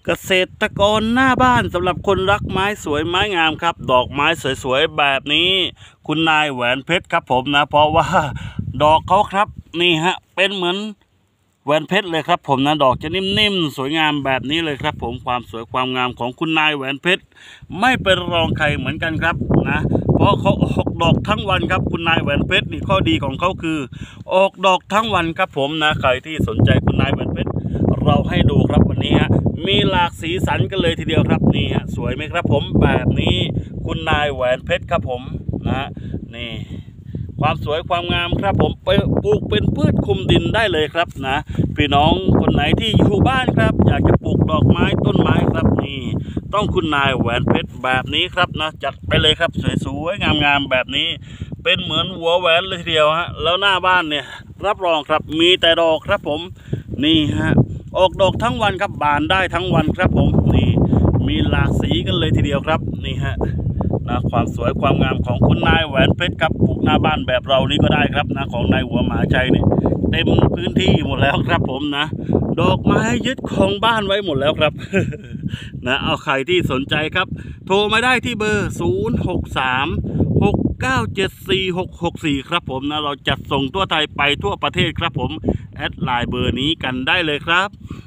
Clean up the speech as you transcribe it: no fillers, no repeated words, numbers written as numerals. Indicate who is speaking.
Speaker 1: เกษตรกรหน้าบ้านสำหรับคนรักไม้สวยไม้งามครับดอกไม้สวยๆแบบนี้คุณนายแหวนเพชรครับผมนะเพราะว่าดอกเขาครับนี่ฮะเป็นเหมือนแหวนเพชรเลยครับผมนะดอกจะนิ่มๆสวยงามแบบนี้เลยครับผมความสวยความงามของคุณนายแหวนเพชรไม่เป็นรองใครเหมือนกันครับนะเพราะเขาออกดอกทั้งวันครับคุณนายแหวนเพชรนี่ข้อดีของเขาคือออกดอกทั้งวันครับผมนะใครที่สนใจคุณนายแหวนเพชรเราให้ดูครับวันนี้ฮะมีหลากสีสันกันเลยทีเดียวครับนี่ฮะสวยไหมครับผมแบบนี้คุณนายแหวนเพชรครับผมนะนี่ความสวยความงามครับผมปลูกเป็นพืชคลุมดินได้เลยครับนะพี่น้องคนไหนที่อยู่บ้านครับอยากจะปลูกดอกไม้ต้นไม้ครับนี่ต้องคุณนายแหวนเพชรแบบนี้ครับนะจัดไปเลยครับสวยๆงามๆแบบนี้เป็นเหมือนหัวแหวนเลยทีเดียวฮะแล้วหน้าบ้านเนี่ยรับรองครับมีแต่ดอกครับผมนี่ฮะออกดอกทั้งวันครับบานได้ทั้งวันครับผมนี่มีหลากสีกันเลยทีเดียวครับนี่ฮะนะความสวยความงามของคุณนายแหวนเพชรครับปลูกหน้าบ้านแบบเรานี่ก็ได้ครับนะของนายหัวหมาชัยเนี่ยเต็มพื้นที่หมดแล้วครับผมนะดอกไม้ยึดของบ้านไว้หมดแล้วครับ นะเอาใครที่สนใจครับโทรมาได้ที่เบอร์0636974664ครับผมนะเราจัดส่งทั่วไทยไปทั่วประเทศครับผมแอดไลน์เบอร์นี้กันได้เลยครับ